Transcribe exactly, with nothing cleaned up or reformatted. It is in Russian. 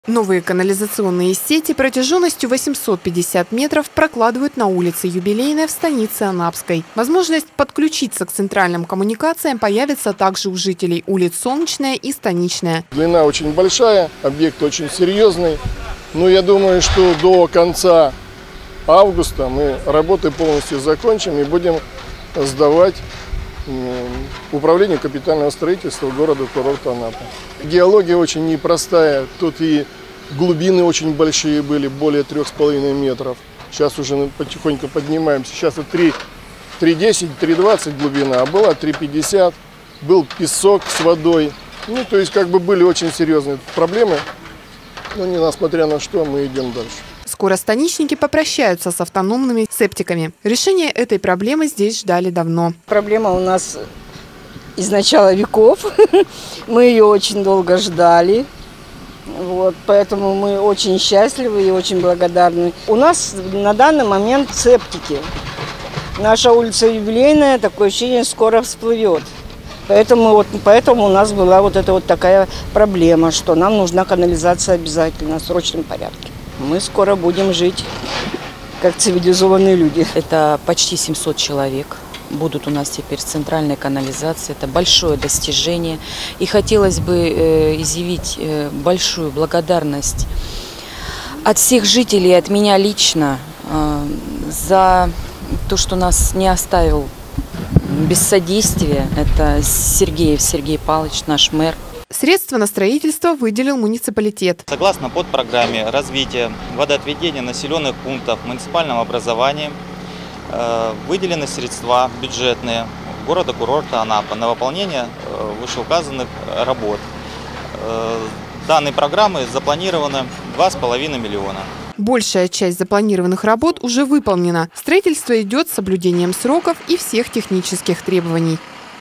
Новые канализационные сети протяженностью восемьсот пятьдесят метров прокладывают на улице Юбилейная в станице Анапской. Возможность подключиться к центральным коммуникациям появится также у жителей улиц Солнечная и Станичная. Длина очень большая, объект очень серьезный. Но я думаю, что до конца августа мы работы полностью закончим и будем сдавать управление капитального строительства города-курорта Анапа. Геология очень непростая, тут и глубины очень большие были, более трех с половиной метров. Сейчас уже потихоньку поднимаемся, сейчас это три десять, три двадцать глубина, а была три пятьдесят, был песок с водой. Ну, то есть как бы были очень серьезные проблемы, но несмотря на что мы идем дальше. Скоро станичники попрощаются с автономными септиками. Решение этой проблемы здесь ждали давно. Проблема у нас из начала веков. Мы ее очень долго ждали. Вот, поэтому мы очень счастливы и очень благодарны. У нас на данный момент септики. Наша улица Юбилейная, такое ощущение, скоро всплывет. Поэтому, вот, поэтому у нас была вот эта вот такая проблема, что нам нужна канализация обязательно, в срочном порядке. Мы скоро будем жить как цивилизованные люди. Это почти семьсот человек будут у нас теперь в центральной канализации. Это большое достижение. И хотелось бы э, изъявить э, большую благодарность от всех жителей, от меня лично, э, за то, что нас не оставил без содействия. Это Сергеев Сергей Павлович, наш мэр. Средства на строительство выделил муниципалитет. Согласно подпрограмме развития водоотведения населенных пунктов в муниципальном образовании выделены средства бюджетные города-курорта Анапа на выполнение вышеуказанных работ. Данной программы запланировано два с половиной миллиона. Большая часть запланированных работ уже выполнена. Строительство идет с соблюдением сроков и всех технических требований.